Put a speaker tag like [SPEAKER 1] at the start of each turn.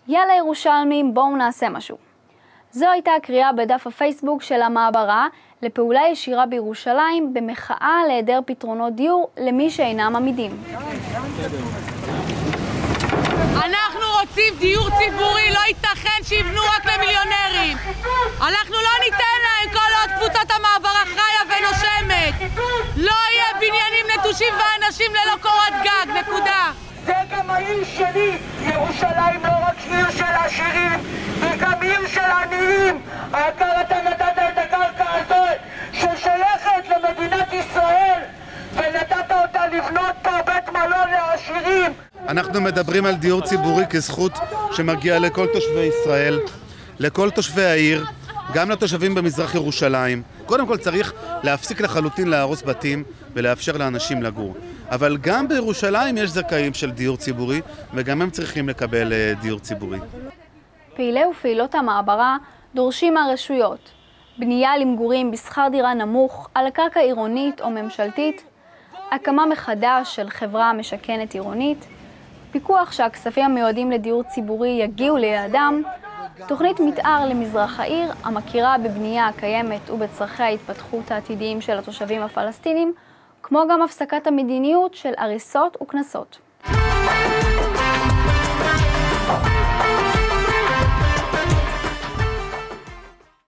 [SPEAKER 1] יאללה ירושלמים, בואו נעשה משהו. זו הייתה הקריאה בדף הפייסבוק של המעברה לפעולה ישירה בירושלים במחאה להיעדר פתרונות דיור למי שאינם עמידים.
[SPEAKER 2] אנחנו רוצים דיור ציבורי, לא ייתכן שיבנו רק למיליונרים. אנחנו לא ניתן להם כל עוד קבוצת המעברה חיה ונושמת. לא יהיה בניינים נטושים ואנשים ללא קורת גג, נקודה.
[SPEAKER 3] זה גם העיר שלי, ירושלים לא רק עיר של עשירים, היא גם עיר של עניים. היקר, אתה נתת את הקרקע הזאת ששייכת למדינת ישראל ונתת אותה לבנות פה בית מלון לעשירים.
[SPEAKER 4] אנחנו מדברים על דיור ציבורי כזכות שמגיע לכל תושבי ישראל, לכל תושבי העיר, גם לתושבים במזרח ירושלים. קודם כל צריך להפסיק לחלוטין להרוס בתים ולאפשר לאנשים לגור. אבל גם בירושלים יש זכאים של דיור ציבורי, וגם הם צריכים לקבל דיור ציבורי.
[SPEAKER 1] פעילי ופעילות המעברה דורשים מהרשויות בנייה למגורים בשכר דירה נמוך על הקרקע עירונית או ממשלתית, הקמה מחדש של חברה משכנת עירונית, פיקוח שהכספים המיועדים לדיור ציבורי יגיעו ליעדם, תוכנית מתאר למזרח העיר המכירה בבנייה הקיימת ובצרכי ההתפתחות העתידיים של התושבים הפלסטינים, כמו גם הפסקת המדיניות של הריסות וכנסות.